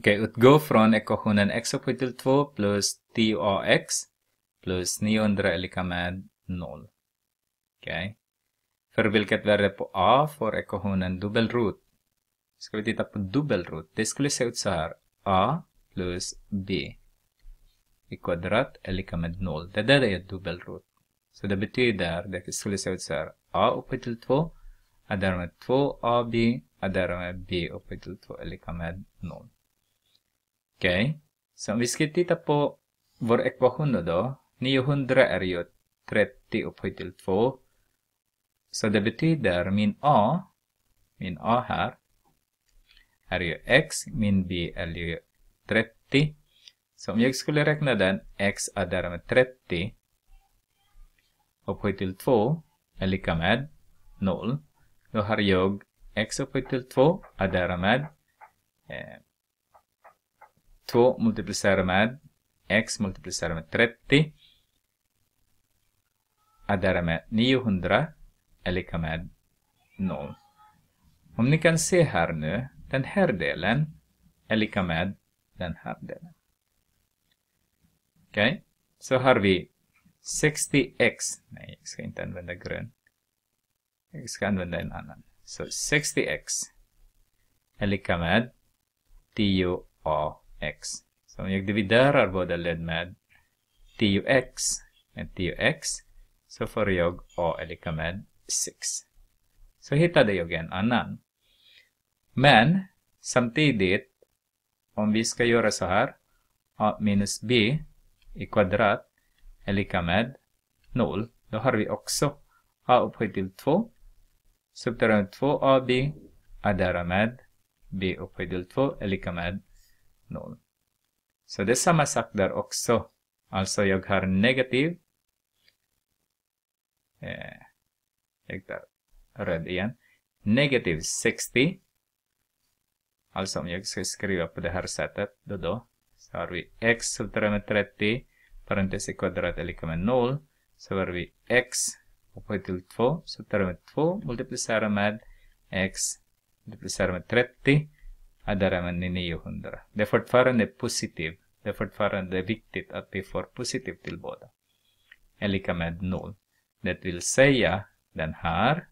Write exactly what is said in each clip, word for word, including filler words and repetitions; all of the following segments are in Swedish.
Okej, utgå från ekvationen x upphöjt till två plus tio a x plus niohundra är lika med noll. Okej. För vilket värde på a får ekvationen dubbelrot. Ska vi titta på dubbelrot. Det skulle se ut så här. A plus b i kvadrat är lika med noll. Det där är dubbelrot. Så det betyder, det skulle se ut så här. A upphöjt till två är därmed två a b är därmed b upphöjt till två är lika med noll. Okej. Okay. Så om vi ska titta på vår ekvation då. niohundra är ju trettio upphöjt till två. Så det betyder min a, min a här, är ju x, min b är ju trettio. Så om jag skulle räkna den, x är därmed trettio upphöjt till två är lika med noll. Då har jag x upphöjt till två är därmed eh, två multiplicerat med x multiplicerat med trettio är därmed niohundra är lika med noll. Om ni kan se här nu, den här delen är lika med den här delen. Okej, okay. Så har vi sextio x. Nej, jag ska inte använda grön. Jag ska använda en annan. Så sextio x är lika med tio a x. Så om jag dividerar båda led med tio x med tio x så får jag a är lika med sex. Så hittade jag en annan. Men samtidigt, om vi ska göra så här, a minus b i kvadrat är lika med noll. Då har vi också a upphöjt till två. Subtraherar två a b är därmed b upphöjt till två är lika med noll. Så det är samma sak där också. Alltså jag har negativ. Eh, jag tar röd igen. Negativ sextio. Alltså om jag ska skriva på det här sättet. Då då. Så har vi x subtraherar med trettio. Parentes i kvadrat är lika med noll. Så har vi x upphöjt till två. Subtraherar med två. Multiplicerar med x. Multiplicerar med trettio. Är därmed niohundra. Det är fortfarande positivt. Det är fortfarande viktigt att vi får positivt till båda. Är lika med noll. Det vill säga den här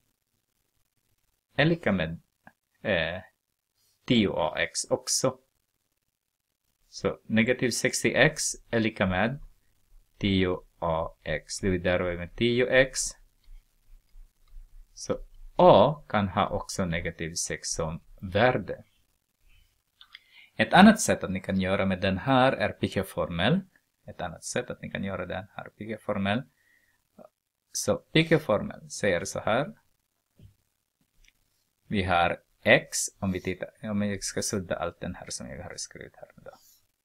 är lika med eh, tio a x också. Så negativ sextio x är lika med tio a x. Dividerar vi med tio x. Så a kan ha också negativ sex som värde. Ett annat sätt att ni kan göra med den här är Piquet-formel. Ett annat sätt att ni kan göra den här Piquet-formel. Så Piquet-formel säger så här. Vi har x, om vi tittar, om jag ska sudda allt den här som jag har skrivit här då.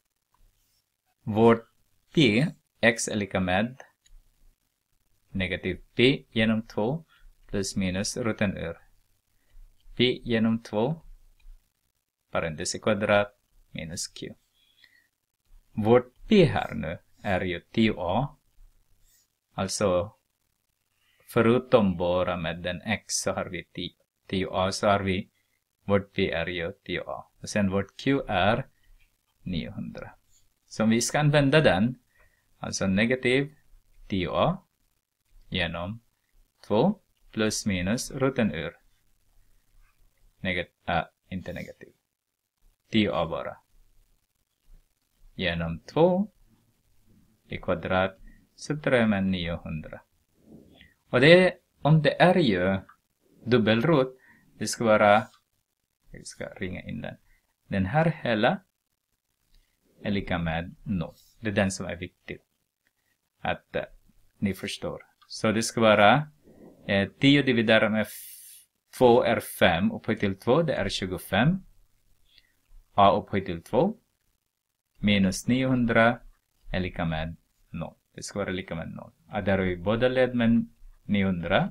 Vårt p, x är lika med negativ p genom två plus minus roten ur. P genom två, parentes i kvadrat, minus q. Vårt p här nu är ju tio a. Alltså, förutom bara med den x så har vi tio a, så har vi vårt p är ju tio a. Och sen vårt q är niohundra. Så om vi ska använda den, alltså negativ tio a genom två plus minus roten ur. Negat äh, inte negativ. tio a bara. Genom två i kvadrat subtraherar med niohundra. Och det, om det är ju dubbelrot, det ska vara, jag ska ringa in den. Den här hela är lika med noll. Det är den som är viktig. Att uh, ni förstår. Så det ska vara eh, tio dividerat med två är fem. Upphöjt till två, det är tjugofem. A upphöjt till två. Minus niohundra är lika med noll. Det ska vara lika med noll. Och där har vi båda led med niohundra.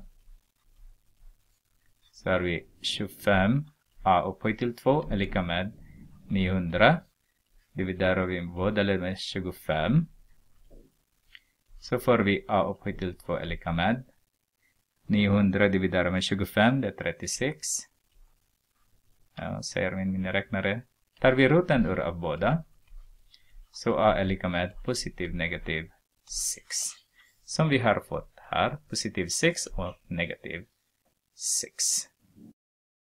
Så har vi tjugofem. A upphöjt till två är lika med niohundra. Dividerar vi båda led med tjugofem. Så får vi a upphöjt till två är lika med niohundra dividerat med tjugofem, det är trettiosex. Ja, säger min miniräknare. Tar vi roten ur av båda, så A är lika med positiv negativ sex. Som vi har fått här, positiv sex och negativ sex.